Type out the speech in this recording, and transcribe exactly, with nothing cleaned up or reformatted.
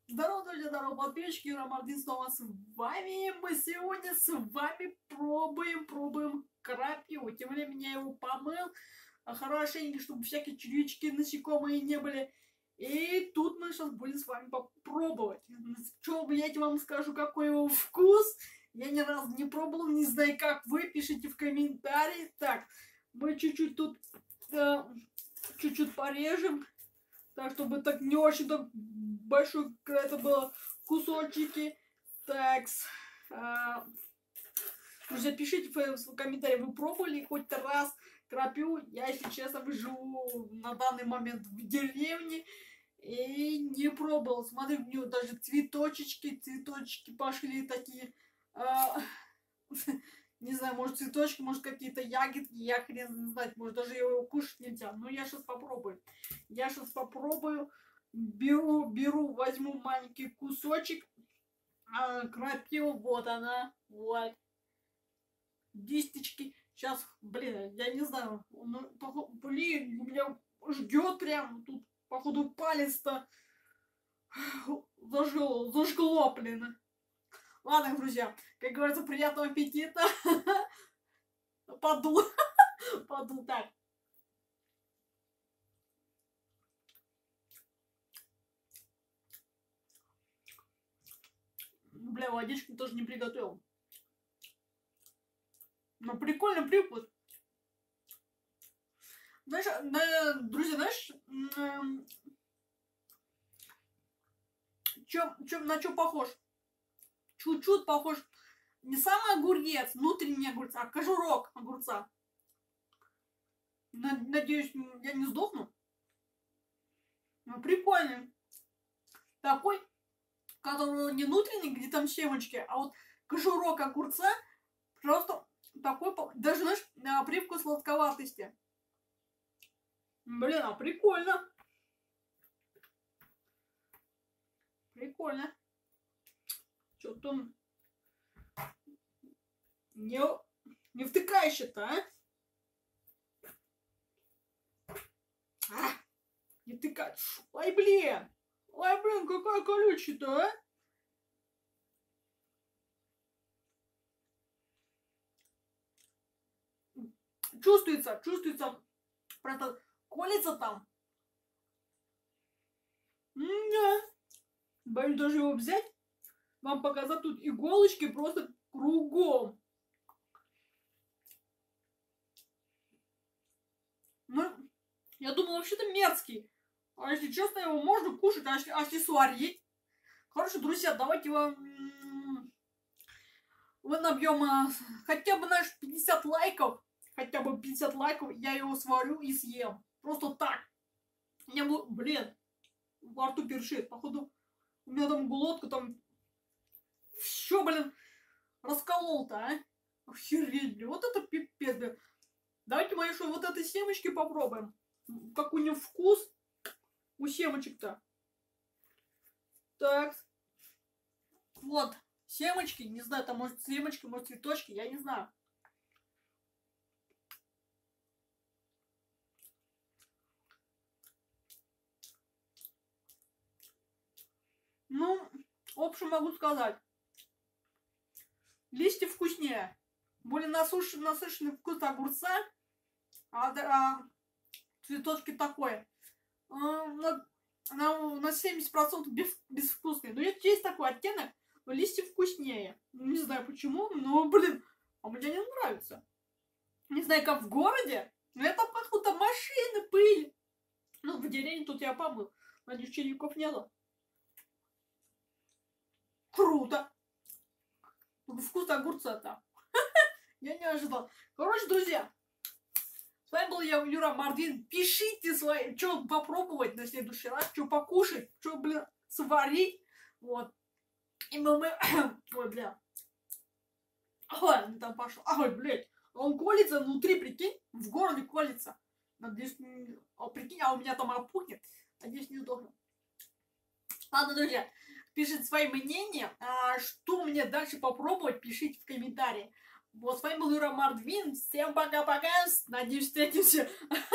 Здорово, друзья, здорово, подписчики, Юра Мардин снова с вами. Мы сегодня с вами пробуем, пробуем крапиву. Тем временем я его помыл хорошенько, чтобы всякие червячки, насекомые не были. И тут мы сейчас будем с вами попробовать. Что, блядь, вам скажу, какой его вкус. Я ни разу не пробовал, не знаю, как вы, пишите в комментариях. Так, мы чуть-чуть тут, э, чуть-чуть порежем. Так, чтобы так не очень так большой это было кусочки. Так, а, друзья, пишите в комментариях, вы пробовали хоть раз крапиву. Я, если честно, живу на данный момент в деревне и не пробовал. Смотри, у него даже цветочки, цветочки пошли такие. А, не знаю, может цветочки, может какие-то ягодки, я хрен не знаю, может даже его кушать нельзя. Но я сейчас попробую. Я сейчас попробую. Беру, беру, возьму маленький кусочек. А, крапиву, вот она, вот. Дисточки. Сейчас, блин, я не знаю. Ну, блин, у меня жгет прям. Тут, походу, палец-то зажгло, зажгло, блин. Ладно, друзья, как говорится, приятного аппетита. Подул. Подул. Так. Бля, водички тоже не приготовил. Но прикольный привкус. Знаешь, на, друзья, знаешь, чё, чё, на что похож? Чуть-чуть похож. Не сам огурец, внутренний огурец, а кожурок огурца. Надеюсь, я не сдохну. Ну, прикольный. Такой, который не внутренний, где там семечки, а вот кожурок огурца просто такой, даже, знаешь, привкус сладковатости. Блин, а прикольно. Прикольно. Что-то не, не втыкаешь-то, а? А? Не втыкаешь. Ой, блин. Ой, блин, какая колючая-то, а? Чувствуется, чувствуется. Просто колется там. М-да. Боюсь даже его взять. Вам показать, тут иголочки просто кругом. Ну, я думала, вообще-то мерзкий. А если честно, его можно кушать, а если, а если сварить? Хорошо, друзья, давайте вам... Мы набьем а, хотя бы, знаешь, пятьдесят лайков. Хотя бы пятьдесят лайков, я его сварю и съем. Просто так. Я, блин, во рту першит. Походу, у меня там глотка там... Все, блин, расколол-то, а? Охереть, блин. Вот это пипец, блин. Давайте мы еще вот этой семечки попробуем. Как у нее вкус у семечек-то. Так. Вот. Семечки. Не знаю, там может семечки, может цветочки. Я не знаю. Ну, в общем, могу сказать. Листья вкуснее. Более насыщенный, насыщенный вкус огурца. А, а цветочки такой. А, на, на, на семьдесят процентов без, безвкусный. Но есть такой оттенок, но листья вкуснее. Не знаю почему, но, блин, а мне не нравится. Не знаю, как в городе, но это походу машины, пыль. Ну, в деревне тут я помыл. Надеюсь, червяков нету. Круто. Вкус огурца-то. Я не ожидал. Короче, друзья, с вами был я, Юра Мардин. Пишите свои, что попробовать на следующий раз, что покушать, что, блин, сварить. Вот. И мы... мы... Ой, бля. Ой, он там пошел. Ой, блядь. Он колется внутри, прикинь. В городе колется. Надеюсь, не... О, прикинь, а у меня там опухнет. Надеюсь, не сдохну. Ладно, друзья. Пишите свои мнения. А, что мне дальше попробовать, пишите в комментарии. Вот, с вами был Юра Мардвин. Всем пока-пока. Надеюсь, встретимся